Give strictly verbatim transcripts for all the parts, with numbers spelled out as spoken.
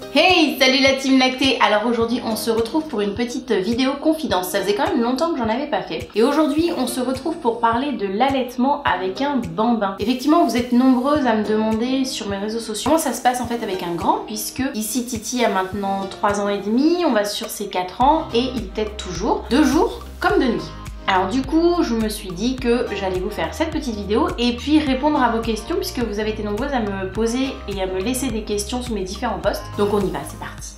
Hey, salut la team lactée. Alors aujourd'hui on se retrouve pour une petite vidéo confidence. Ça faisait quand même longtemps que j'en avais pas fait. Et aujourd'hui on se retrouve pour parler de l'allaitement avec un bambin. Effectivement vous êtes nombreuses à me demander sur mes réseaux sociaux comment ça se passe en fait avec un grand, puisque ici Titi a maintenant trois ans et demi, on va sur ses quatre ans et il tète toujours de jour comme de nuit. Alors du coup, je me suis dit que j'allais vous faire cette petite vidéo et puis répondre à vos questions, puisque vous avez été nombreuses à me poser et à me laisser des questions sur mes différents posts. Donc on y va, c'est parti.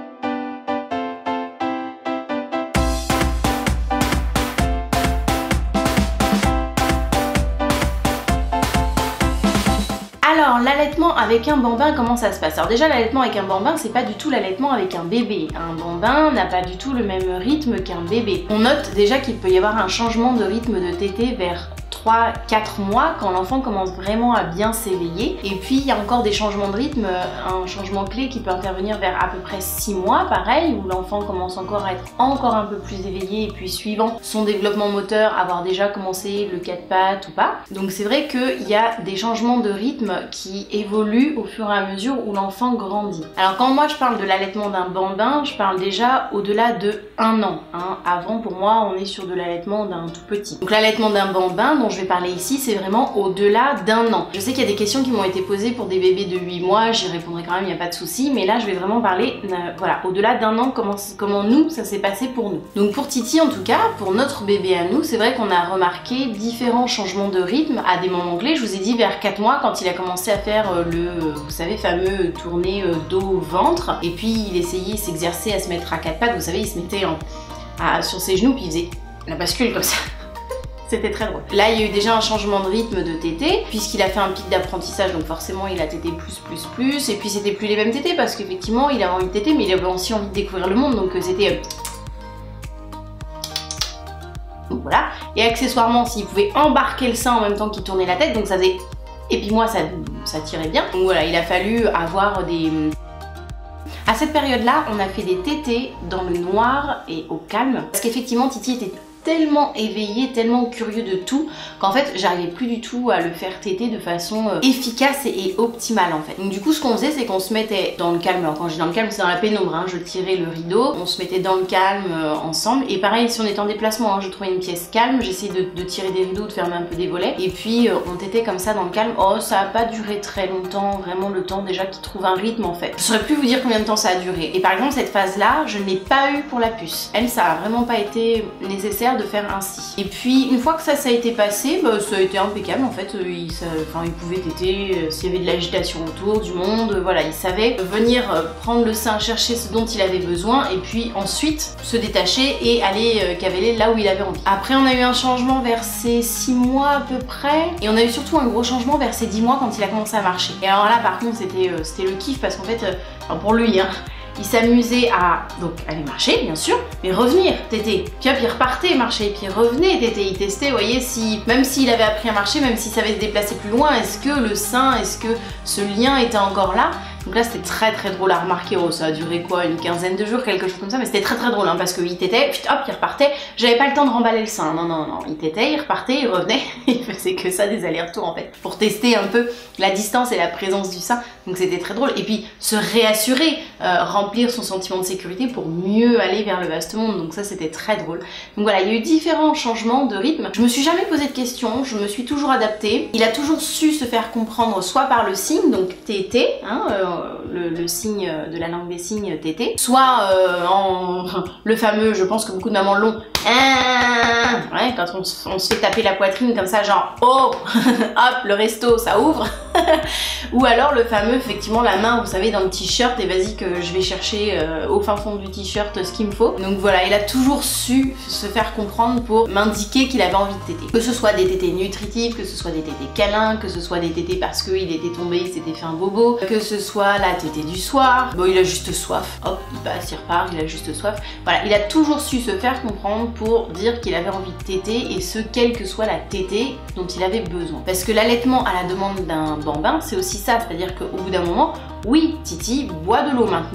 Alors l'allaitement avec un bambin, comment ça se passe? Alors déjà l'allaitement avec un bambin, c'est pas du tout l'allaitement avec un bébé. Un bambin n'a pas du tout le même rythme qu'un bébé. On note déjà qu'il peut y avoir un changement de rythme de tétée vers trois quatre mois quand l'enfant commence vraiment à bien s'éveiller, et puis il y a encore des changements de rythme, un changement clé qui peut intervenir vers à peu près six mois, pareil, où l'enfant commence encore à être encore un peu plus éveillé, et puis suivant son développement moteur, avoir déjà commencé le quatre pattes ou pas. Donc c'est vrai qu'il y a des changements de rythme qui évoluent au fur et à mesure où l'enfant grandit. Alors quand moi je parle de l'allaitement d'un bambin, je parle déjà au-delà de un an, hein. Avant, pour moi, on est sur de l'allaitement d'un tout petit. Donc l'allaitement d'un bambin dont je vais parler ici, c'est vraiment au-delà d'un an. Je sais qu'il y a des questions qui m'ont été posées pour des bébés de huit mois, j'y répondrai quand même, il n'y a pas de souci, mais là je vais vraiment parler, euh, voilà, au-delà d'un an, comment, comment nous, ça s'est passé pour nous. Donc pour Titi en tout cas, pour notre bébé à nous, c'est vrai qu'on a remarqué différents changements de rythme à des moments clés. Je vous ai dit vers quatre mois, quand il a commencé à faire euh, le, euh, vous savez, fameux tourné euh, dos-ventre, et puis il essayait, s'exercer à se mettre à quatre pattes, vous savez, il se mettait en, à, sur ses genoux, puis il faisait la bascule comme ça. C'était très drôle. Là, il y a eu déjà un changement de rythme de tétée, puisqu'il a fait un pic d'apprentissage, donc forcément il a tété plus, plus, plus, et puis c'était plus les mêmes tétés, parce qu'effectivement il avait envie de téter, mais il avait aussi envie de découvrir le monde, donc c'était... Donc voilà. Et accessoirement, s'il pouvait embarquer le sein en même temps qu'il tournait la tête, donc ça faisait... Et puis moi, ça, ça tirait bien. Donc voilà, il a fallu avoir des... À cette période-là, on a fait des tétés dans le noir et au calme, parce qu'effectivement Titi était tellement éveillé, tellement curieux de tout, qu'en fait j'arrivais plus du tout à le faire téter de façon euh, efficace et, et optimale en fait. Donc du coup ce qu'on faisait, c'est qu'on se mettait dans le calme. Alors quand je dis dans le calme, c'est dans la pénombre, hein. Je tirais le rideau, on se mettait dans le calme euh, ensemble, et pareil si on était en déplacement, hein, je trouvais une pièce calme, j'essayais de, de tirer des rideaux, de fermer un peu des volets, et puis euh, on tétait comme ça dans le calme. Oh, ça a pas duré très longtemps, vraiment le temps déjà qu'il trouve un rythme en fait. Je saurais plus vous dire combien de temps ça a duré. Et par exemple cette phase là, je ne l'ai pas eu pour la puce. Elle, ça a vraiment pas été nécessaire de faire ainsi. Et puis une fois que ça ça a été passé, bah, ça a été impeccable en fait. Il, ça, enfin, il pouvait téter euh, s'il y avait de l'agitation autour du monde, euh, voilà, il savait venir euh, prendre le sein, chercher ce dont il avait besoin, et puis ensuite se détacher et aller euh, cavaler là où il avait envie. Après on a eu un changement vers ses six mois à peu près, et on a eu surtout un gros changement vers ses dix mois quand il a commencé à marcher. Et alors là par contre c'était euh, c'était le kiff, parce qu'en fait, euh, enfin, pour lui, hein, il s'amusait à donc aller marcher bien sûr, mais revenir téter, puis hop il repartait marcher, puis revenait téter, il testait, vous voyez, si même s'il avait appris à marcher, même s'il savait se déplacer plus loin, est-ce que le sein, est-ce que ce lien était encore là? Donc là c'était très très drôle à remarquer. Oh, ça a duré quoi, une quinzaine de jours, quelque chose comme ça, mais c'était très très drôle, hein, parce qu'il tétait, puis hop il repartait, j'avais pas le temps de remballer le sein, non non non, il tétait, il repartait, il revenait, il faisait que ça, des allers-retours en fait, pour tester un peu la distance et la présence du sein, donc c'était très drôle. Et puis se réassurer, euh, remplir son sentiment de sécurité pour mieux aller vers le vaste monde, donc ça c'était très drôle. Donc voilà, il y a eu différents changements de rythme. Je me suis jamais posé de questions, je me suis toujours adaptée. Il a toujours su se faire comprendre soit par le signe, donc tété, hein, euh, le, le signe de la langue des signes tété, soit euh, en le fameux, je pense que beaucoup de mamans l'ont, ouais, quand on, on se fait taper la poitrine comme ça, genre oh, hop, le resto ça ouvre. Ou alors le fameux, effectivement, la main, vous savez, dans le t-shirt, et vas-y que je vais chercher euh, au fin fond du t-shirt ce qu'il me faut. Donc voilà, il a toujours su se faire comprendre pour m'indiquer qu'il avait envie de téter. Que ce soit des tétés nutritifs, que ce soit des tétés câlins, que ce soit des tétés parce qu'il était tombé, il s'était fait un bobo, que ce soit la tétée du soir, bon il a juste soif, hop, il passe, il repart, il a juste soif. Voilà, il a toujours su se faire comprendre pour dire qu'il avait envie de téter, et ce, quelle que soit la tétée dont il avait besoin. Parce que l'allaitement à la demande d'un bambin, c'est aussi ça, c'est-à-dire qu'au bout d'un moment, oui, Titi boit de l'eau maintenant.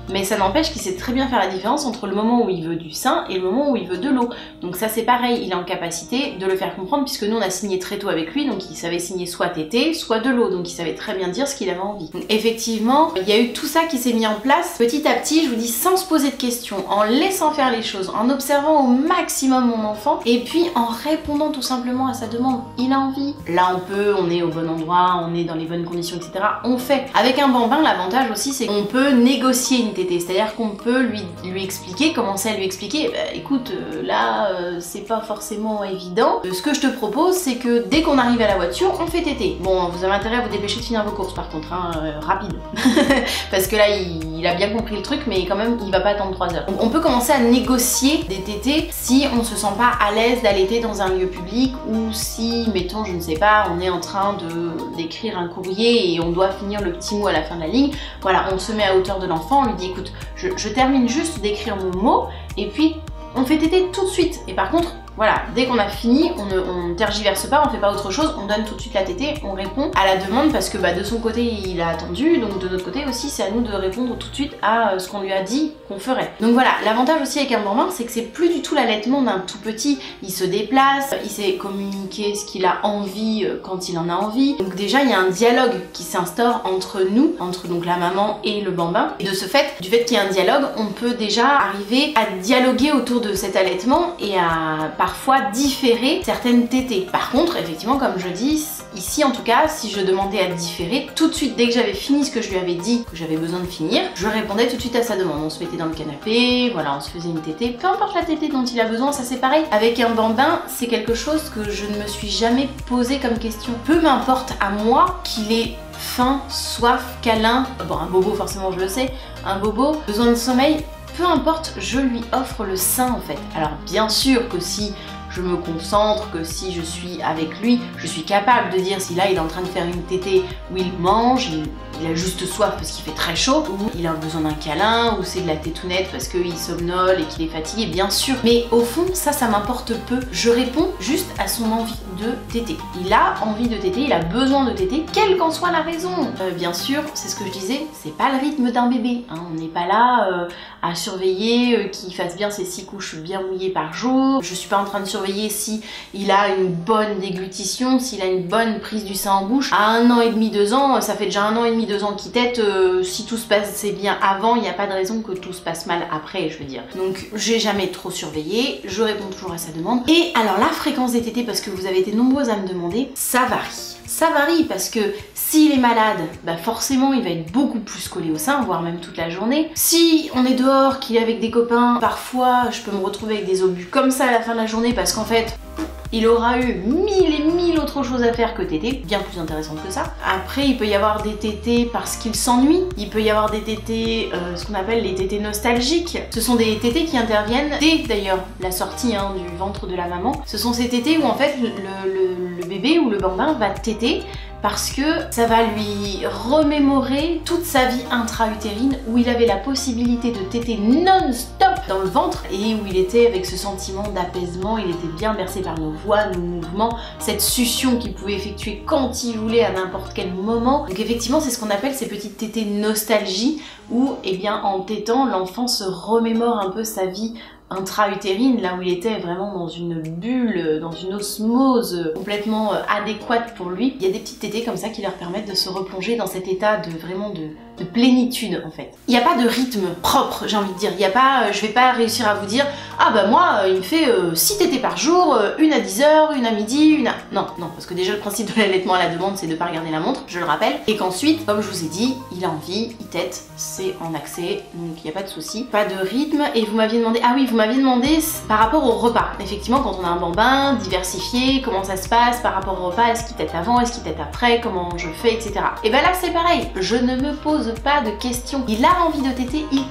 mais ça n'empêche qu'il sait très bien faire la différence entre le moment où il veut du sein et le moment où il veut de l'eau. Donc ça c'est pareil, il est en capacité de le faire comprendre puisque nous on a signé très tôt avec lui, donc il savait signer soit tété, soit de l'eau, donc il savait très bien dire ce qu'il avait envie. Donc effectivement, il y a eu tout ça qui s'est mis en place petit à petit, je vous dis sans se poser de questions, en laissant faire les choses, en observant au maximum mon enfant et puis en répondant tout simplement à sa demande. Il a envie. Là on peut, on est au bon endroit, on est dans les bonnes conditions, et cetera. On fait. Avec un bambin, l'avantage aussi c'est qu'on peut négocier une tétée, c'est-à-dire qu'on peut lui, lui expliquer, commencer à lui expliquer, bah, écoute, euh, là euh, c'est pas forcément évident. Euh, ce que je te propose c'est que dès qu'on arrive à la voiture, on fait tétée. Bon, vous avez intérêt à vous dépêcher de finir vos courses par contre, hein, euh, rapide. Parce que là il, il a bien compris le truc, mais quand même il va pas attendre trois heures. Donc, on peut commencer à négocier des tétées si on se sent pas à l'aise d'allaiter dans un lieu public ou si, mettons, je ne sais pas, on est en train de d'écrire un courrier et on doit finir le petit mot à la fin de la ligne. Voilà, on se met à hauteur de l'enfant, on lui dit écoute, je, je termine juste d'écrire mon mot et puis on fait téter tout de suite. Et par contre, voilà, dès qu'on a fini, on ne on tergiverse pas, on fait pas autre chose, on donne tout de suite la tétée, on répond à la demande parce que bah, de son côté il a attendu, donc de notre côté aussi c'est à nous de répondre tout de suite à ce qu'on lui a dit qu'on ferait. Donc voilà, l'avantage aussi avec un bambin c'est que c'est plus du tout l'allaitement d'un tout petit, il se déplace, il sait communiquer ce qu'il a envie quand il en a envie. Donc déjà il y a un dialogue qui s'instaure entre nous, entre donc la maman et le bambin. Et de ce fait, du fait qu'il y a un dialogue, on peut déjà arriver à dialoguer autour de cet allaitement et à parfois différer certaines tétées. Par contre, effectivement, comme je dis, ici en tout cas, si je demandais à différer, tout de suite, dès que j'avais fini ce que je lui avais dit, que j'avais besoin de finir, je répondais tout de suite à sa demande. On se mettait dans le canapé, voilà, on se faisait une tétée, peu importe la tétée dont il a besoin, ça c'est pareil. Avec un bambin, c'est quelque chose que je ne me suis jamais posé comme question. Peu m'importe à moi qu'il ait faim, soif, câlin, bon un bobo forcément je le sais, un bobo, besoin de sommeil, peu importe, je lui offre le sein en fait. Alors bien sûr que si je me concentre, que si je suis avec lui, je suis capable de dire si là il est en train de faire une tétée où il mange, il, il a juste soif parce qu'il fait très chaud, ou il a besoin d'un câlin, ou c'est de la tétounette parce qu'il somnole et qu'il est fatigué, bien sûr. Mais au fond, ça, ça m'importe peu. Je réponds juste à son envie de téter. Il a envie de téter, il a besoin de téter, quelle qu'en soit la raison. Euh, bien sûr, c'est ce que je disais, c'est pas le rythme d'un bébé. Hein. On n'est pas là euh, à surveiller euh, qu'il fasse bien ses six couches bien mouillées par jour. Je suis pas en train de surveiller si il a une bonne déglutition, s'il a une bonne prise du sein en bouche. À un an et demi, deux ans, ça fait déjà un an et demi, deux ans qu'il tète. Euh, si tout se passait bien avant, il n'y a pas de raison que tout se passe mal après, je veux dire. Donc j'ai jamais trop surveillé, je réponds toujours à sa demande. Et alors la fréquence des tétées, parce que vous avez été nombreuses à me demander, ça varie. Ça varie parce que s'il est malade, bah forcément il va être beaucoup plus collé au sein, voire même toute la journée. Si on est dehors, qu'il est avec des copains, parfois je peux me retrouver avec des obus comme ça à la fin de la journée parce qu'en fait il aura eu mille et mille autres choses à faire que téter, bien plus intéressantes que ça. Après, il peut y avoir des tétés parce qu'il s'ennuie. Il peut y avoir des tétés, euh, ce qu'on appelle les tétés nostalgiques. Ce sont des tétés qui interviennent dès d'ailleurs la sortie hein, du ventre de la maman. Ce sont ces tétés où en fait le, le, le bébé ou le bambin va téter parce que ça va lui remémorer toute sa vie intra-utérine où il avait la possibilité de téter non-stop dans le ventre et où il était avec ce sentiment d'apaisement, il était bien bercé par nos voix, nos mouvements, cette succion qu'il pouvait effectuer quand il voulait à n'importe quel moment. Donc effectivement c'est ce qu'on appelle ces petites tétées nostalgie où eh bien en tétant l'enfant se remémore un peu sa vie intra-utérine, là où il était vraiment dans une bulle, dans une osmose complètement adéquate pour lui. Il y a des petites tétées comme ça qui leur permettent de se replonger dans cet état de vraiment de, de plénitude en fait. Il n'y a pas de rythme propre, j'ai envie de dire. Il y a pas, je vais pas réussir à vous dire ah bah moi il me fait euh, six tétées par jour, euh, une à dix heures, une à midi, une à... Non, non, parce que déjà le principe de l'allaitement à la demande c'est de pas regarder la montre, je le rappelle. Et qu'ensuite, comme je vous ai dit, il a envie, il tète, c'est en accès, donc il n'y a pas de souci. Pas de rythme. Et vous m'aviez demandé, ah oui, vous m'aviez demandé par rapport au repas. Effectivement, quand on a un bambin diversifié, comment ça se passe par rapport au repas, est-ce qu'il tète avant, est-ce qu'il tète après, comment je fais, et cetera. Et ben là c'est pareil, je ne me pose pas de questions. Il a envie de téter, il tète.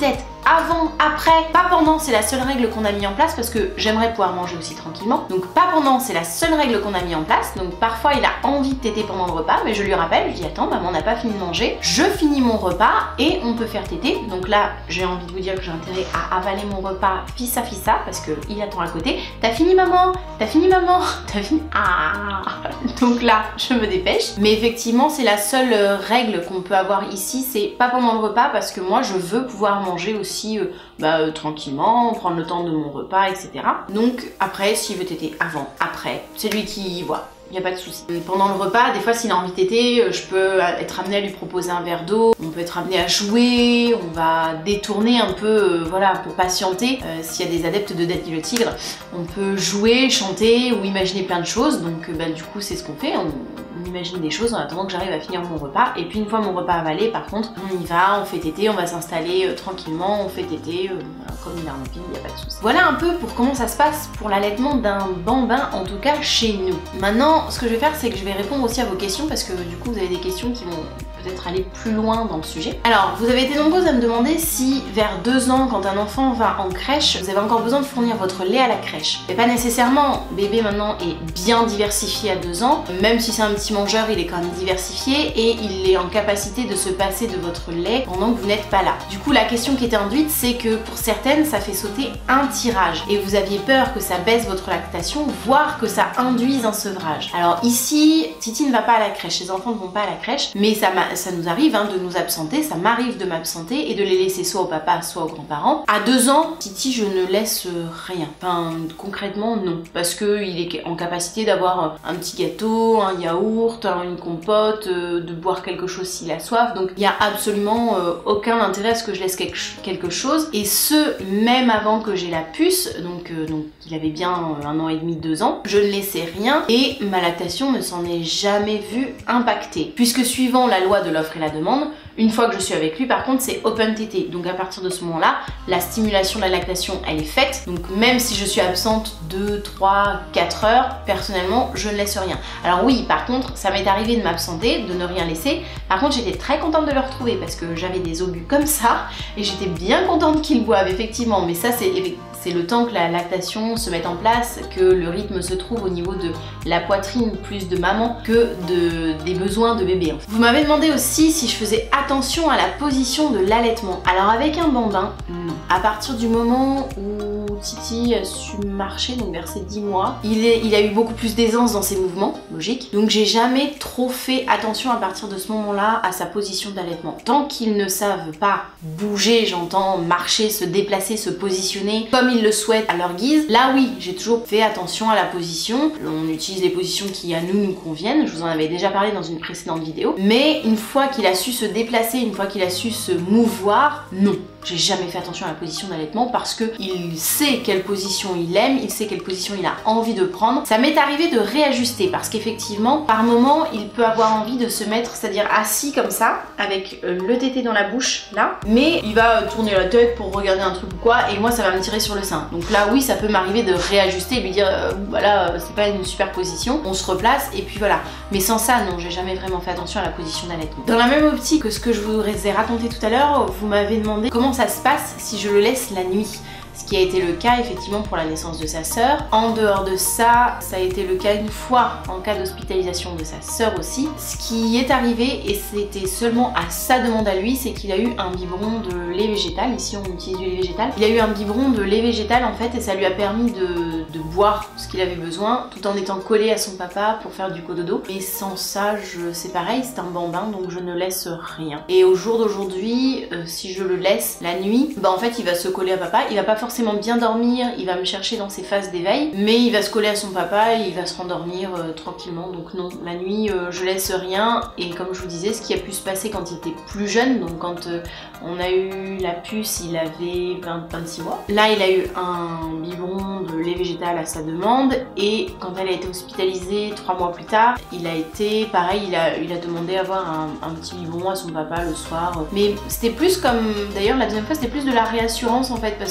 avant, après, pas pendant, c'est la seule règle qu'on a mis en place parce que j'aimerais pouvoir manger aussi tranquillement. Donc pas pendant, c'est la seule règle qu'on a mis en place. Donc parfois il a envie de téter pendant le repas, mais je lui rappelle, je dis attends maman n'a pas fini de manger, je finis mon repas et on peut faire téter. Donc là j'ai envie de vous dire que j'ai intérêt à avaler mon repas fissa fissa parce que il attend à côté. T'as fini maman? T'as fini maman? T'as fini? Ah. Donc là je me dépêche. Mais effectivement c'est la seule règle qu'on peut avoir ici, c'est pas pendant le repas parce que moi je veux pouvoir manger aussi euh, bah, euh, tranquillement, prendre le temps de mon repas, et cetera. Donc après s'il veut téter avant, après, c'est lui qui voit. Il n'y a pas de souci. Pendant le repas, des fois s'il a envie de téter, je peux être amenée à lui proposer un verre d'eau, on peut être amené à jouer, on va détourner un peu, euh, voilà, pour patienter. Euh, S'il y a des adeptes de Daddy le Tigre, on peut jouer, chanter ou imaginer plein de choses. Donc bah, du coup c'est ce qu'on fait, on, on imagine des choses en attendant que j'arrive à finir mon repas. Et puis une fois mon repas avalé, par contre, on y va, on fait téter, on va s'installer euh, tranquillement, on fait téter, euh, comme une arme il n'y a pas de souci. Voilà un peu pour comment ça se passe pour l'allaitement d'un bambin, en tout cas chez nous. Maintenant, ce que je vais faire, c'est que je vais répondre aussi à vos questions parce que du coup vous avez des questions qui vont peut-être aller plus loin dans le sujet. Alors, vous avez été nombreuses à me demander si vers deux ans, quand un enfant va en crèche, vous avez encore besoin de fournir votre lait à la crèche. Mais pas nécessairement, bébé maintenant est bien diversifié à deux ans, même si c'est un petit mangeur, il est quand même diversifié et il est en capacité de se passer de votre lait pendant que vous n'êtes pas là. Du coup, la question qui était induite, c'est que pour certaines, ça fait sauter un tirage et vous aviez peur que ça baisse votre lactation, voire que ça induise un sevrage. Alors ici, Titi ne va pas à la crèche, les enfants ne vont pas à la crèche, mais ça, ça nous arrive hein, de nous absenter, ça m'arrive de m'absenter et de les laisser soit au papa, soit aux grands-parents. À deux ans, Titi, je ne laisse rien. Enfin, concrètement, non. Parce qu'il est en capacité d'avoir un petit gâteau, un yaourt, une compote, de boire quelque chose s'il a soif. Donc, il n'y a absolument euh, aucun intérêt à ce que je laisse quelque chose. Et ce, même avant que j'ai la puce, donc, euh, donc il avait bien un an et demi, deux ans, je ne laissais rien et ma lactation ne s'en est jamais vue impactée. Puisque suivant la loi de l'offre et la demande, une fois que je suis avec lui, par contre, c'est open tété. Donc à partir de ce moment-là, la stimulation de la lactation, elle est faite. Donc même si je suis absente deux, trois, quatre heures, personnellement, je ne laisse rien. Alors oui, par contre, ça m'est arrivé de m'absenter, de ne rien laisser. Par contre, j'étais très contente de le retrouver parce que j'avais des obus comme ça et j'étais bien contente qu'il boive, effectivement. Mais ça, c'est c'est le temps que la lactation se mette en place, que le rythme se trouve au niveau de la poitrine plus de maman que de, des besoins de bébé. Vous m'avez demandé aussi si je faisais attention à la position de l'allaitement. Alors avec un bambin, non. À partir du moment où Titi a su marcher, donc vers ses dix mois, il, est, il a eu beaucoup plus d'aisance dans ses mouvements, logique. Donc j'ai jamais trop fait attention à partir de ce moment-là à sa position d'allaitement. Tant qu'ils ne savent pas bouger, j'entends marcher, se déplacer, se positionner comme ils le souhaitent à leur guise, là oui, j'ai toujours fait attention à la position. On utilise les positions qui à nous nous conviennent, je vous en avais déjà parlé dans une précédente vidéo. Mais une fois qu'il a su se déplacer, une fois qu'il a su se mouvoir, non. J'ai jamais fait attention à la position d'allaitement parce que il sait quelle position il aime, il sait quelle position il a envie de prendre. Ça m'est arrivé de réajuster parce qu'effectivement, par moment, il peut avoir envie de se mettre, c'est-à-dire assis comme ça, avec le tété dans la bouche, là, mais il va tourner la tête pour regarder un truc ou quoi, et moi ça va me tirer sur le sein. Donc là, oui, ça peut m'arriver de réajuster et lui dire, euh, voilà, c'est pas une super position, on se replace, et puis voilà. Mais sans ça, non, j'ai jamais vraiment fait attention à la position d'allaitement. Dans la même optique que ce que je vous ai raconté tout à l'heure, vous m'avez demandé comment ça se passe si je le laisse la nuit. Ce qui a été le cas effectivement pour la naissance de sa sœur. En dehors de ça, ça a été le cas une fois en cas d'hospitalisation de sa sœur aussi. Ce qui est arrivé, et c'était seulement à sa demande à lui, c'est qu'il a eu un biberon de lait végétal. Ici on utilise du lait végétal. Il a eu un biberon de lait végétal en fait et ça lui a permis de, de boire ce qu'il avait besoin tout en étant collé à son papa pour faire du cododo. Et sans ça, c'est pareil, c'est un bambin donc je ne laisse rien. Et au jour d'aujourd'hui, euh, si je le laisse la nuit, bah en fait il va se coller à papa, il va pas forcément bien dormir, il va me chercher dans ses phases d'éveil, mais il va se coller à son papa et il va se rendormir euh, tranquillement. Donc non, la nuit euh, je laisse rien. Et comme je vous disais, ce qui a pu se passer quand il était plus jeune, donc quand euh, on a eu la puce, il avait vingt à vingt-six mois. Là il a eu un biberon de lait végétal à sa demande et quand elle a été hospitalisée trois mois plus tard, il a été pareil, il a, il a demandé à avoir un, un petit biberon à son papa le soir. Mais c'était plus comme, d'ailleurs la deuxième fois c'était plus de la réassurance en fait, parce qu'il avait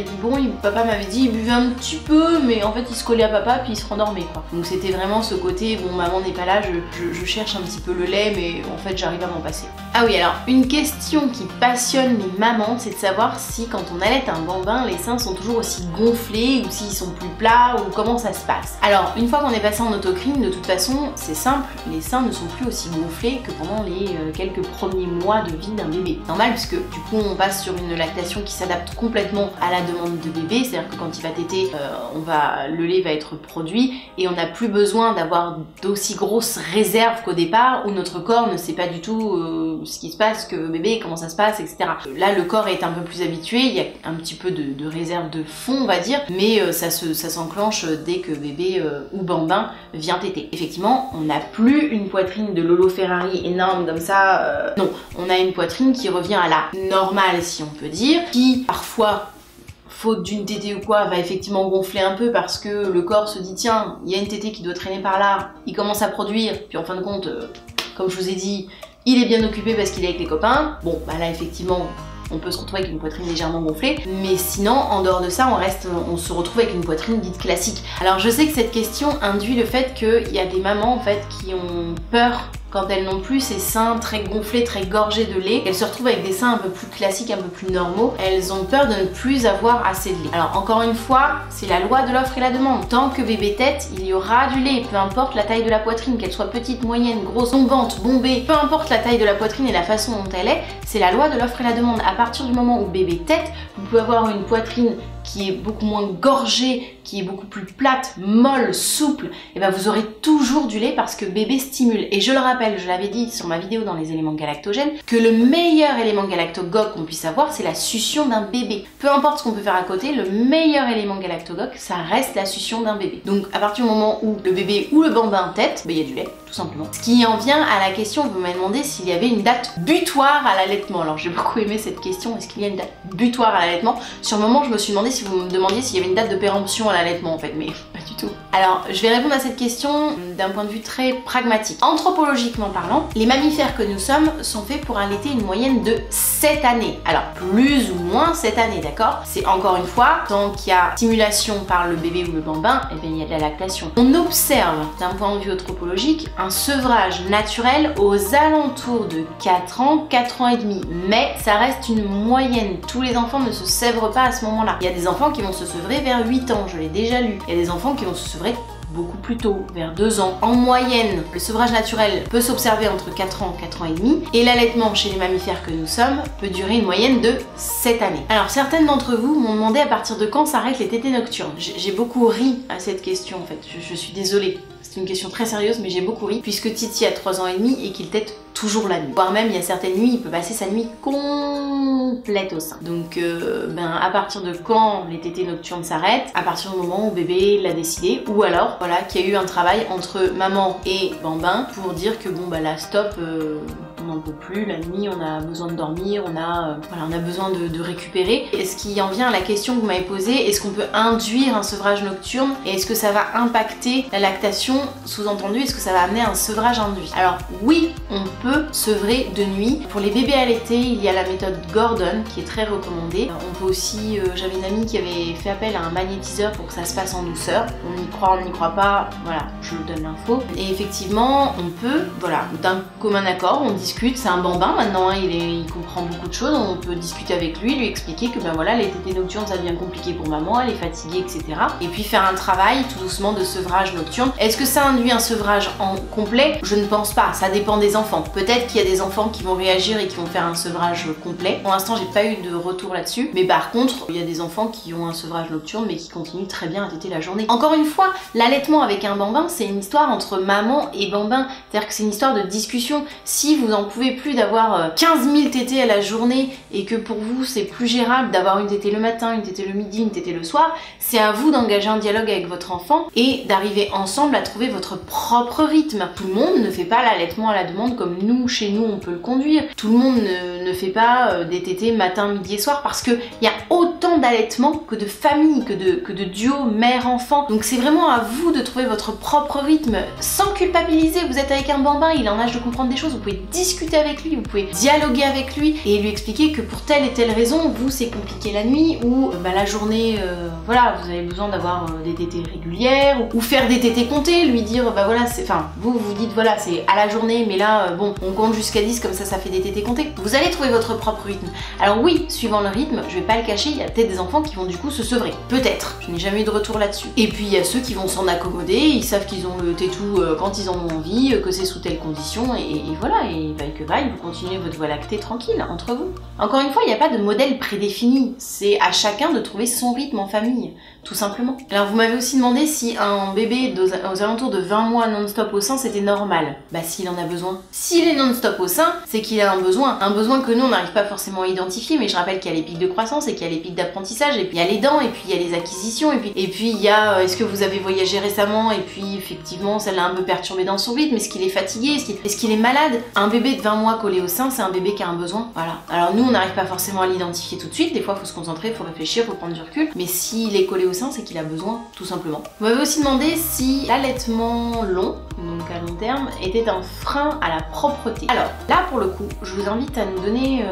dit bon, il, papa m'avait dit il buvait un petit peu, mais en fait il se collait à papa puis il se rendormait quoi. Donc c'était vraiment ce côté, bon maman n'est pas là, je, je, je cherche un petit peu le lait, mais en fait j'arrive à m'en passer. Ah oui, alors une question qui passionne les mamans, c'est de savoir si quand on allait un bambin, les seins sont toujours aussi gonflés ou s'ils sont plus plats ou comment ça se passe. Alors une fois qu'on est passé en autocrine, de toute façon c'est simple, les seins ne sont plus aussi gonflés que pendant les euh, quelques premiers mois de vie d'un bébé. Normal puisque du coup on passe sur une lactation qui s'adapte complètement à la demande de bébé, c'est-à-dire que quand il va téter, euh, on va, le lait va être produit et on n'a plus besoin d'avoir d'aussi grosses réserves qu'au départ où notre corps ne sait pas du tout euh, ce qui se passe, que bébé, comment ça se passe, et cetera. Là le corps est un peu plus habitué, il y a un petit peu de, de réserve de fond on va dire, mais euh, ça se, ça s'enclenche dès que bébé euh, ou bambin vient téter. Effectivement, on n'a plus une poitrine de Lolo Ferrari énorme comme ça, euh, non, on a une poitrine qui revient à la normale si on peut dire, qui parfois faute d'une tétée ou quoi, va effectivement gonfler un peu parce que le corps se dit tiens, il y a une tétée qui doit traîner par là, il commence à produire, puis en fin de compte, euh, comme je vous ai dit, il est bien occupé parce qu'il est avec les copains. Bon, bah là effectivement, on peut se retrouver avec une poitrine légèrement gonflée, mais sinon, en dehors de ça, on reste, on se retrouve avec une poitrine dite classique. Alors je sais que cette question induit le fait qu'il y a des mamans en fait qui ont peur quand elles n'ont plus ces seins très gonflés, très gorgés de lait. Elles se retrouvent avec des seins un peu plus classiques, un peu plus normaux. Elles ont peur de ne plus avoir assez de lait. Alors encore une fois, c'est la loi de l'offre et la demande. Tant que bébé tète, il y aura du lait, peu importe la taille de la poitrine, qu'elle soit petite, moyenne, grosse, tombante, bombée, peu importe la taille de la poitrine et la façon dont elle est, c'est la loi de l'offre et la demande. À partir du moment où bébé tète, vous pouvez avoir une poitrine qui est beaucoup moins gorgée, qui est beaucoup plus plate, molle, souple, et ben vous aurez toujours du lait parce que bébé stimule. Et je le rappelle, je l'avais dit sur ma vidéo dans les éléments galactogènes, que le meilleur élément galactogogue qu'on puisse avoir, c'est la succion d'un bébé. Peu importe ce qu'on peut faire à côté, le meilleur élément galactogogue, ça reste la succion d'un bébé. Donc à partir du moment où le bébé ou le bambin tète, ben, il y a du lait, tout simplement. Ce qui en vient à la question, vous m'avez demandé s'il y avait une date butoir à l'allaitement. Alors j'ai beaucoup aimé cette question, est-ce qu'il y a une date butoir à l'allaitement? Sur le moment, je me suis demandé si vous me demandiez s'il y avait une date de péremption à l'allaitement en fait, mais pas du tout. Alors, je vais répondre à cette question d'un point de vue très pragmatique. Anthropologiquement parlant, les mammifères que nous sommes sont faits pour allaiter une moyenne de sept années. Alors, plus ou moins sept années, d'accord? C'est encore une fois, tant qu'il y a stimulation par le bébé ou le bambin, eh bien, il y a de la lactation. On observe, d'un point de vue anthropologique, un sevrage naturel aux alentours de quatre ans, quatre ans et demi. Mais ça reste une moyenne. Tous les enfants ne se sèvrent pas à ce moment-là. Il y a des enfants qui vont se sevrer vers huit ans, je l'ai déjà lu. Il y a des enfants qui vont se sevrer beaucoup plus tôt, vers deux ans. En moyenne, le sevrage naturel peut s'observer entre quatre ans, quatre ans et demi, et l'allaitement chez les mammifères que nous sommes peut durer une moyenne de sept années. Alors certaines d'entre vous m'ont demandé à partir de quand s'arrêtent les tétées nocturnes. J'ai beaucoup ri à cette question en fait, je, je suis désolée. C'est une question très sérieuse, mais j'ai beaucoup ri, puisque Titi a trois ans et demi et qu'il tète toujours la nuit. Voire même, il y a certaines nuits, il peut passer sa nuit complète au sein. Donc, euh, ben, à partir de quand les tétées nocturnes s'arrêtent? À partir du moment où bébé l'a décidé, ou alors, voilà, qu'il y a eu un travail entre maman et bambin pour dire que bon, bah là, stop, euh, on n'en peut plus, la nuit, on a besoin de dormir, on a, euh, voilà, on a besoin de, de récupérer. Et ce qui en vient à la question que vous m'avez posée, est-ce qu'on peut induire un sevrage nocturne et est-ce que ça va impacter la lactation? Sous-entendu, est-ce que ça va amener un sevrage induit? Alors oui, on peut sevrer de nuit. Pour les bébés allaités, il y a la méthode Gordon qui est très recommandée. On peut aussi, euh, j'avais une amie qui avait fait appel à un magnétiseur pour que ça se passe en douceur. On y croit, on n'y croit pas, voilà, je vous donne l'info. Et effectivement, on peut, voilà, d'un commun accord, on discute, c'est un bambin maintenant, hein, il, est, il comprend beaucoup de choses, on peut discuter avec lui, lui expliquer que ben voilà, les tétées nocturnes ça devient compliqué pour maman, elle est fatiguée, et cetera. Et puis faire un travail tout doucement de sevrage nocturne. Est-ce que ça induit un sevrage en complet? Je ne pense pas, ça dépend des enfants. Peut-être qu'il y a des enfants qui vont réagir et qui vont faire un sevrage complet. Pour l'instant, j'ai pas eu de retour là-dessus. Mais par contre, il y a des enfants qui ont un sevrage nocturne mais qui continuent très bien à téter la journée. Encore une fois, l'allaitement avec un bambin, c'est une histoire entre maman et bambin. C'est-à-dire que c'est une histoire de discussion. Si vous en pouvez plus d'avoir quinze mille tétées à la journée et que pour vous, c'est plus gérable d'avoir une tétée le matin, une tétée le midi, une tétée le soir, c'est à vous d'engager un dialogue avec votre enfant et d'arriver ensemble à trouver votre propre rythme. Tout le monde ne fait pas l'allaitement à la demande comme nous, chez nous, on peut le conduire. Tout le monde ne, ne fait pas euh, des tétées matin, midi et soir parce qu'il y a autant d'allaitements que de familles, que de, que de duos mère-enfant. Donc c'est vraiment à vous de trouver votre propre rythme sans culpabiliser. Vous êtes avec un bambin, il est en âge de comprendre des choses, vous pouvez discuter discuter avec lui, vous pouvez dialoguer avec lui et lui expliquer que pour telle et telle raison, vous c'est compliqué la nuit ou bah, la journée, euh, voilà, vous avez besoin d'avoir euh, des tétées régulières ou, ou faire des tétées comptées, lui dire bah voilà, c'est, enfin vous vous dites voilà c'est à la journée mais là euh, bon on compte jusqu'à dix comme ça ça fait des tétées comptées. Vous allez trouver votre propre rythme. Alors oui, suivant le rythme, je vais pas le cacher, il y a peut-être des enfants qui vont du coup se sevrer. Peut-être, je n'ai jamais eu de retour là-dessus. Et puis il y a ceux qui vont s'en accommoder, ils savent qu'ils ont le tétou euh, quand ils en ont envie, euh, que c'est sous telle condition et, et, et voilà, et vaille que vaille, vous continuez votre voie lactée tranquille entre vous. Encore une fois, il n'y a pas de modèle prédéfini, c'est à chacun de trouver son rythme en famille, tout simplement. Alors vous m'avez aussi demandé si un bébé aux alentours de vingt mois non-stop au sein c'était normal. Bah s'il en a besoin. S'il est non-stop au sein, c'est qu'il a un besoin. Un besoin que nous on n'arrive pas forcément à identifier, mais je rappelle qu'il y a les pics de croissance et qu'il y a les pics d'apprentissage, et puis il y a les dents, et puis il y a les acquisitions, et puis et puis il y a est-ce que vous avez voyagé récemment, et puis effectivement ça l'a un peu perturbé dans son rythme, est-ce qu'il est fatigué, est-ce qu'il est, qu'il est malade. Un bébé de vingt mois collé au sein, c'est un bébé qui a un besoin. Voilà. Alors nous on n'arrive pas forcément à l'identifier tout de suite, des fois il faut se concentrer, il faut réfléchir, il faut prendre du recul, mais s'il est collé au sein, c'est qu'il a besoin, tout simplement. Vous m'avez aussi demandé si l'allaitement long, donc à long terme, était un frein à la propreté. Alors là pour le coup, je vous invite à nous donner euh,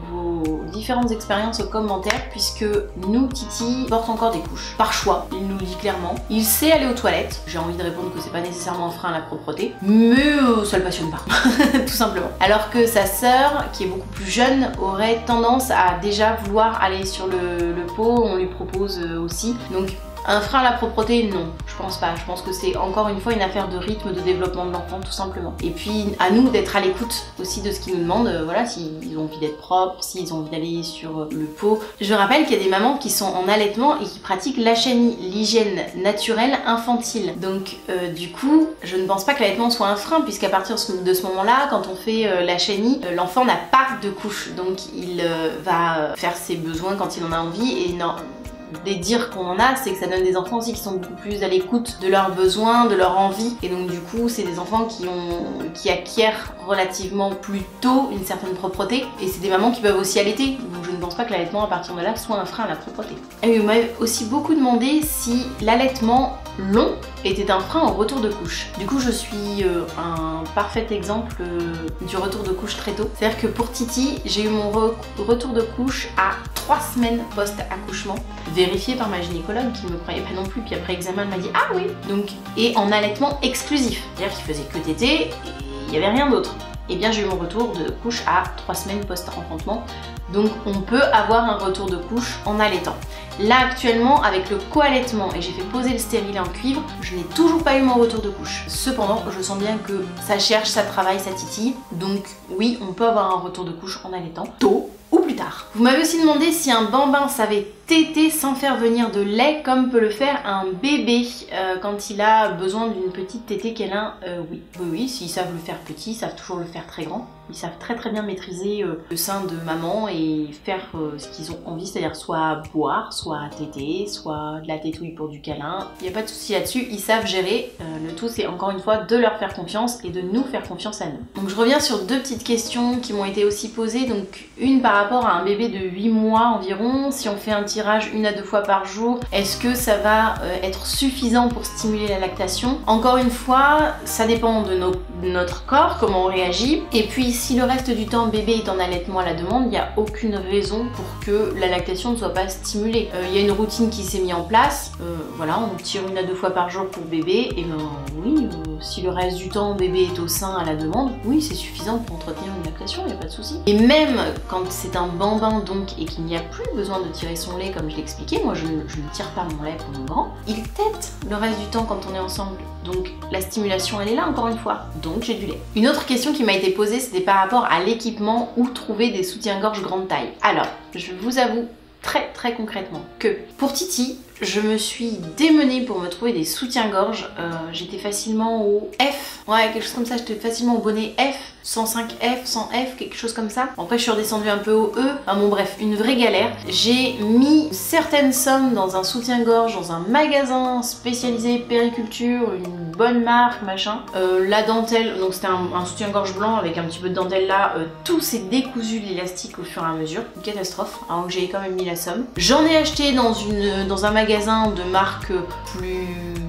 vos différentes expériences aux commentaires, puisque nous, Titi porte encore des couches. Par choix, il nous le dit clairement. Il sait aller aux toilettes. J'ai envie de répondre que c'est pas nécessairement un frein à la propreté, mais euh, ça le passionne pas, tout simplement. Alors que sa sœur, qui est beaucoup plus jeune, aurait tendance à déjà vouloir aller sur le, le pot, on lui propose euh, aussi. Donc un frein à la propreté, non, je pense pas. Je pense que c'est encore une fois une affaire de rythme de développement de l'enfant, tout simplement. Et puis à nous d'être à l'écoute aussi de ce qu'ils nous demandent, euh, voilà, s'ils ont envie d'être propres, s'ils ont envie d'aller sur le pot. Je rappelle qu'il y a des mamans qui sont en allaitement et qui pratiquent l'A-H-A-N-I, l'hygiène naturelle infantile. Donc euh, du coup, je ne pense pas que l'allaitement soit un frein, puisqu'à partir de ce moment-là, quand on fait euh, l'A-H-A-N-I, euh, l'enfant n'a pas de couche, donc il euh, va faire ses besoins quand il en a envie et non. Des dires qu'on en a, c'est que ça donne des enfants aussi qui sont beaucoup plus à l'écoute de leurs besoins, de leurs envies, et donc du coup c'est des enfants qui ont qui acquièrent relativement plus tôt une certaine propreté, et c'est des mamans qui peuvent aussi allaiter, donc je ne pense pas que l'allaitement à partir de là soit un frein à la propreté. Et vous m'avez aussi beaucoup demandé si l'allaitement long était un frein au retour de couche. Du coup je suis euh, un parfait exemple euh, du retour de couche très tôt. C'est-à-dire que pour Titi, j'ai eu mon re retour de couche à trois semaines post-accouchement, vérifié par ma gynécologue qui ne me croyait pas non plus, puis après examen elle m'a dit ah oui, donc et en allaitement exclusif, c'est-à-dire qu'il faisait que téter et il n'y avait rien d'autre. Et bien j'ai eu mon retour de couche à trois semaines post-enfantement, donc on peut avoir un retour de couche en allaitant. Là actuellement avec le co-allaitement et j'ai fait poser le stérilet en cuivre, je n'ai toujours pas eu mon retour de couche. Cependant je sens bien que ça cherche, ça travaille, ça titille, donc oui on peut avoir un retour de couche en allaitant, tôt ou plus tard. Vous m'avez aussi demandé si un bambin savait téter sans faire venir de lait comme peut le faire un bébé euh, quand il a besoin d'une petite tétée câlin. Euh, oui, oui, oui, s'ils savent le faire petit, ils savent toujours le faire très grand. Ils savent très très bien maîtriser euh, le sein de maman et faire euh, ce qu'ils ont envie, c'est-à-dire soit boire, soit téter, soit de la tétouille pour du câlin. Il n'y a pas de souci là-dessus, ils savent gérer. Euh, le tout c'est encore une fois de leur faire confiance et de nous faire confiance à nous. Donc je reviens sur deux petites questions qui m'ont été aussi posées. Donc une par rapport à un bébé de huit mois environ, si on fait un tirage une à deux fois par jour, est-ce que ça va euh, être suffisant pour stimuler la lactation? Encore une fois, ça dépend de, nos, de notre corps, comment on réagit, et puis si le reste du temps bébé est en allaitement à la demande, il n'y a aucune raison pour que la lactation ne soit pas stimulée. Euh, il y a une routine qui s'est mise en place, euh, voilà, on tire une à deux fois par jour pour bébé, et ben oui, euh, si le reste du temps bébé est au sein à la demande, oui c'est suffisant pour entretenir une lactation, il n'y a pas de souci. Et même quand c'est un bambin donc et qu'il n'y a plus besoin de tirer son lait comme je l'ai expliqué, moi je ne, je ne tire pas mon lait pour mon grand, il tète le reste du temps quand on est ensemble, donc la stimulation elle est là encore une fois, donc j'ai du lait. Une autre question qui m'a été posée c'était par rapport à l'équipement, où trouver des soutiens-gorge grande taille. Alors je vous avoue très très concrètement que pour Titi, je me suis démenée pour me trouver des soutiens-gorge. Euh, j'étais facilement au F, ouais quelque chose comme ça, j'étais facilement au bonnet F, cent cinq F, cent F, quelque chose comme ça. Après je suis redescendue un peu au E, enfin bon bref, une vraie galère. J'ai mis certaines sommes dans un soutien-gorge, dans un magasin spécialisé périculture, une bonne marque, machin. Euh, la dentelle, donc c'était un, un soutien-gorge blanc avec un petit peu de dentelle là, euh, tout s'est décousu l'élastique au fur et à mesure, une catastrophe, alors que j'ai quand même mis la somme. J'en ai acheté dans, une, dans un magasin de marque plus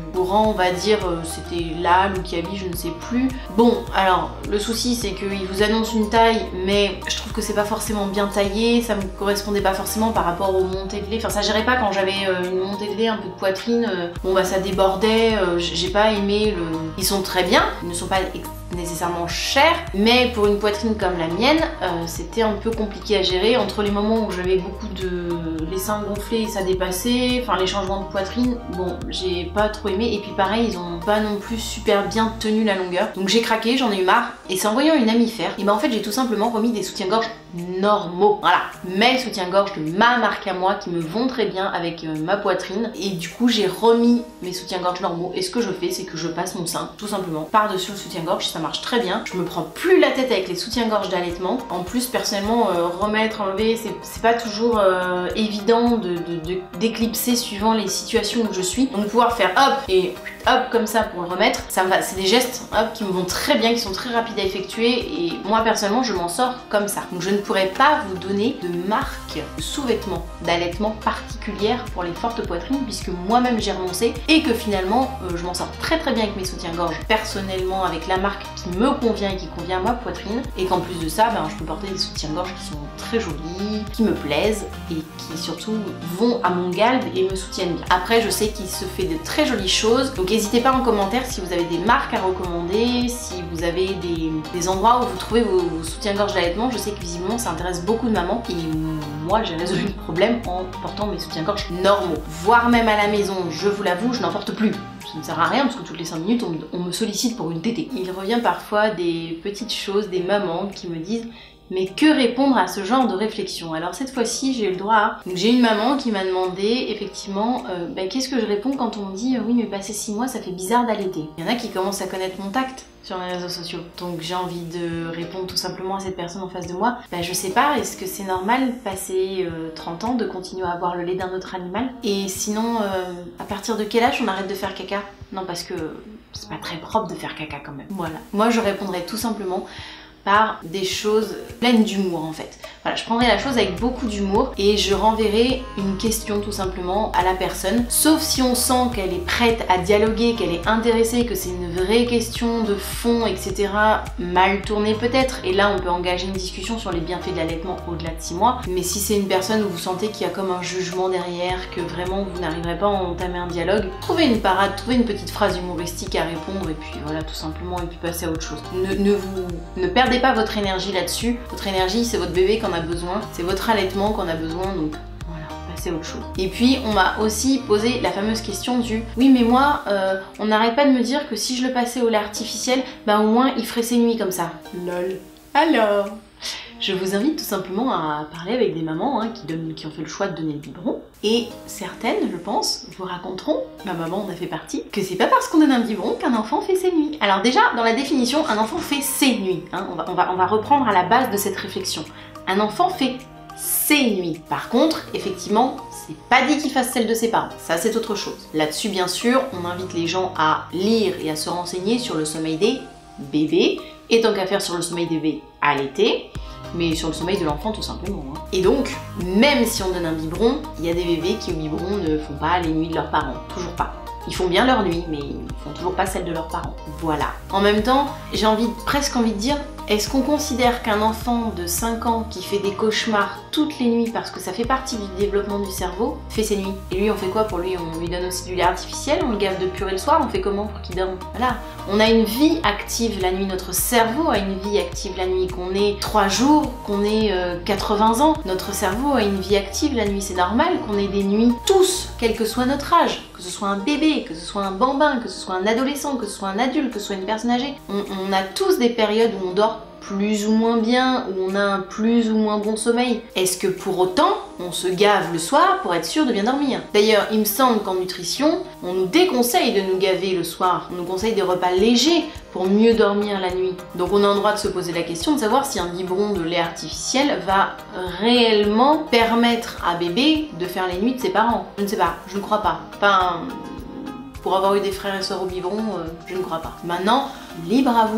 courant, on va dire, euh, c'était Lal ou Kiabi, je ne sais plus. Bon, alors, le souci c'est qu'il vous annonce une taille, mais je trouve que c'est pas forcément bien taillé, ça me correspondait pas forcément par rapport aux montées de lait. Enfin, ça gérait pas quand j'avais euh, une montée de lait, un peu de poitrine. Euh, bon, bah ça débordait, euh, j'ai pas aimé le... Ils sont très bien, ils ne sont pas nécessairement chers, mais pour une poitrine comme la mienne, euh, c'était un peu compliqué à gérer entre les moments où j'avais beaucoup de... les seins gonflés et ça dépassait, enfin les changements de poitrine, bon, j'ai pas trop aimé, et puis pareil, ils ont pas non plus super bien tenu la longueur, donc j'ai craqué, j'en ai eu marre, et c'est en voyant une amie faire, et ben en fait j'ai tout simplement remis des soutiens-gorge normaux, voilà, mais soutiens-gorge de ma marque à moi, qui me vont très bien avec euh, ma poitrine, et du coup j'ai remis mes soutiens-gorge normaux, et ce que je fais, c'est que je passe mon sein, tout simplement, par-dessus le soutien-gorge, ça marche très bien, je me prends plus la tête avec les soutiens-gorge d'allaitement, en plus personnellement, euh, remettre, enlever, c'est pas toujours euh, évident de, de, de, d'éclipser suivant les situations où je suis, donc pouvoir faire hop, et hop comme ça pour le remettre, ça me va, c'est des gestes hop qui me vont très bien, qui sont très rapides à effectuer, et moi personnellement je m'en sors comme ça. Donc je ne pourrais pas vous donner de marque de sous-vêtements d'allaitement particulière pour les fortes poitrines, puisque moi-même j'ai renoncé, et que finalement euh, je m'en sors très très bien avec mes soutiens-gorge, personnellement avec la marque qui me convient et qui convient à ma poitrine, et qu'en plus de ça, ben, je peux porter des soutiens-gorge qui sont très jolis, qui me plaisent, et qui surtout vont à mon galbe et me soutiennent bien. Après je sais qu'il se fait de très jolies choses, donc n'hésitez pas en commentaire si vous avez des marques à recommander, si vous avez des, des endroits où vous trouvez vos, vos soutiens-gorge d'allaitement. Je sais que visiblement ça intéresse beaucoup de mamans, et moi j'ai résolu le problème en portant mes soutiens-gorge normaux, voire même à la maison, je vous l'avoue, je n'en porte plus. Ça ne sert à rien parce que toutes les cinq minutes on, on me sollicite pour une tétée. Il revient parfois des petites choses, des mamans qui me disent: mais que répondre à ce genre de réflexion? Alors cette fois-ci j'ai eu le droit à... Donc j'ai une maman qui m'a demandé effectivement euh, bah, qu'est-ce que je réponds quand on me dit euh, oui mais passé six mois ça fait bizarre d'allaiter. Il y en a qui commencent à connaître mon tact sur les réseaux sociaux, donc j'ai envie de répondre tout simplement à cette personne en face de moi. Bah je sais pas, est-ce que c'est normal passer euh, trente ans de continuer à avoir le lait d'un autre animal? Et sinon euh, à partir de quel âge on arrête de faire caca? Non, parce que c'est pas très propre de faire caca quand même. Voilà, moi je répondrais tout simplement par des choses pleines d'humour en fait. Voilà, je prendrai la chose avec beaucoup d'humour et je renverrai une question tout simplement à la personne, sauf si on sent qu'elle est prête à dialoguer, qu'elle est intéressée, que c'est une vraie question de fond, et cetera. Mal tournée peut-être, et là on peut engager une discussion sur les bienfaits de l'allaitement au-delà de six mois. Mais si c'est une personne où vous sentez qu'il y a comme un jugement derrière, que vraiment vous n'arriverez pas à entamer un dialogue, trouvez une parade, trouvez une petite phrase humoristique à répondre, et puis voilà, tout simplement, et puis passer à autre chose. Ne, ne vous ne perdez pas votre énergie là-dessus. Votre énergie, c'est votre bébé qu'en a besoin, c'est votre allaitement qu'en a besoin, donc voilà, passez à autre chose. Et puis on m'a aussi posé la fameuse question du oui mais moi euh, on n'arrête pas de me dire que si je le passais au lait artificiel, bah au moins il ferait ses nuits comme ça. Lol. Alors je vous invite tout simplement à parler avec des mamans hein, qui, donnent, qui ont fait le choix de donner le biberon. Et certaines, je pense, vous raconteront, ma maman en a fait partie, que c'est pas parce qu'on donne un biberon qu'un enfant fait ses nuits. Alors déjà, dans la définition, un enfant fait ses nuits. Hein, on, va, on, va, on va reprendre à la base de cette réflexion. Un enfant fait ses nuits. Par contre, effectivement, c'est pas dit qu'il fasse celle de ses parents. Ça, c'est autre chose. Là-dessus, bien sûr, on invite les gens à lire et à se renseigner sur le sommeil des bébés. Et tant qu'à faire sur le sommeil des bébés, allaiter. Mais sur le sommeil de l'enfant tout simplement. Hein. Et donc, même si on donne un biberon, il y a des bébés qui au biberon ne font pas les nuits de leurs parents. Toujours pas. Ils font bien leur nuit, mais ils font toujours pas celle de leurs parents. Voilà. En même temps, j'ai envie, presque envie de dire, est-ce qu'on considère qu'un enfant de cinq ans qui fait des cauchemars toutes les nuits parce que ça fait partie du développement du cerveau, fait ses nuits? Et lui, on fait quoi pour lui? On lui donne aussi du lait artificiel, on le gave de purée le soir, on fait comment pour qu'il dorme? Voilà. On a une vie active la nuit, notre cerveau a une vie active la nuit, qu'on ait trois jours, qu'on ait euh, quatre-vingts ans, notre cerveau a une vie active la nuit, c'est normal qu'on ait des nuits tous, quel que soit notre âge, que ce soit un bébé, que ce soit un bambin, que ce soit un adolescent, que ce soit un adulte, que ce soit une personne âgée. On, on a tous des périodes où on dort plus ou moins bien, où on a un plus ou moins bon sommeil. Est-ce que pour autant, on se gave le soir pour être sûr de bien dormir? D'ailleurs, il me semble qu'en nutrition, on nous déconseille de nous gaver le soir. On nous conseille des repas légers pour mieux dormir la nuit. Donc on a le droit de se poser la question de savoir si un biberon de lait artificiel va réellement permettre à bébé de faire les nuits de ses parents. Je ne sais pas, je ne crois pas. Enfin, pour avoir eu des frères et sœurs au biberon, euh, je ne crois pas. Maintenant, libre à vous.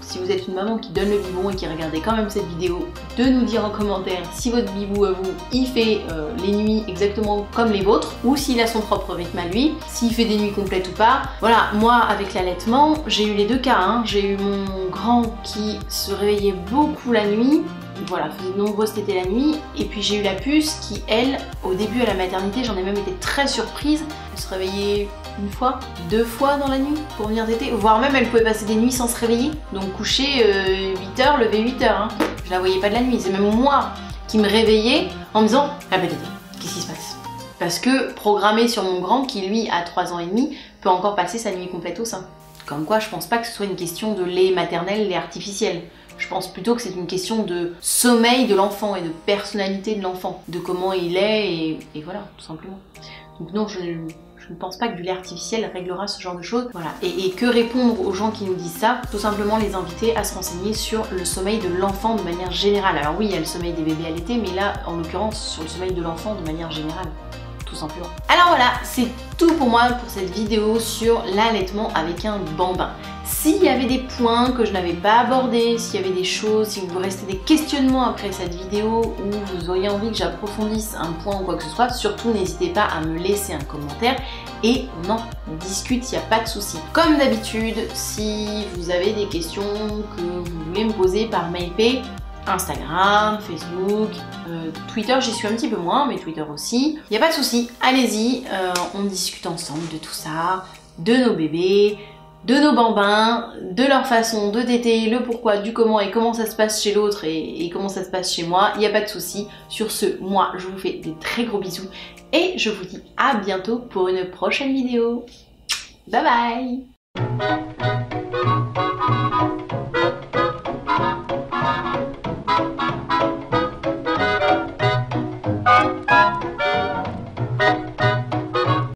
si vous êtes une maman qui donne le biberon et qui regardez quand même cette vidéo, de nous dire en commentaire si votre bibou à vous, il fait euh, les nuits exactement comme les vôtres, ou s'il a son propre rythme à lui, s'il fait des nuits complètes ou pas. Voilà, moi avec l'allaitement, j'ai eu les deux cas, hein. J'ai eu mon grand qui se réveillait beaucoup la nuit, voilà, faisait de nombreuses tétées la nuit, et puis j'ai eu la puce qui, elle, au début à la maternité, j'en ai même été très surprise, elle se réveillait une fois, deux fois dans la nuit pour venir téter, voire même elle pouvait passer des nuits sans se réveiller, donc coucher euh, huit heures, lever huit heures, hein. Je la voyais pas de la nuit, c'est même moi qui me réveillais en me disant « Ah bah tété, qu'est-ce qui se passe ?» Parce que programmé sur mon grand qui lui a trois ans et demi peut encore passer sa nuit complète au sein. Comme quoi je pense pas que ce soit une question de lait maternel, lait artificiel. Je pense plutôt que c'est une question de sommeil de l'enfant et de personnalité de l'enfant, de comment il est et, et voilà, tout simplement. Donc non, je, je ne pense pas que du lait artificiel réglera ce genre de choses. Voilà. Et, et que répondre aux gens qui nous disent ça? Tout simplement les inviter à se renseigner sur le sommeil de l'enfant de manière générale. Alors oui, il y a le sommeil des bébés allaités, mais là, en l'occurrence, sur le sommeil de l'enfant de manière générale. Tout simplement. Alors voilà, c'est tout pour moi pour cette vidéo sur l'allaitement avec un bambin. S'il y avait des points que je n'avais pas abordés, s'il y avait des choses, si vous restez des questionnements après cette vidéo ou vous auriez envie que j'approfondisse un point ou quoi que ce soit, surtout n'hésitez pas à me laisser un commentaire et on en discute, il n'y a pas de souci. Comme d'habitude, si vous avez des questions que vous voulez me poser par MailPay, Instagram, Facebook, euh, Twitter, j'y suis un petit peu moins, mais Twitter aussi. Il n'y a pas de souci, allez-y, euh, on discute ensemble de tout ça, de nos bébés, de nos bambins, de leur façon de téter, le pourquoi, du comment et comment ça se passe chez l'autre et, et comment ça se passe chez moi. Il n'y a pas de souci. Sur ce, moi, je vous fais des très gros bisous et je vous dis à bientôt pour une prochaine vidéo. Bye bye!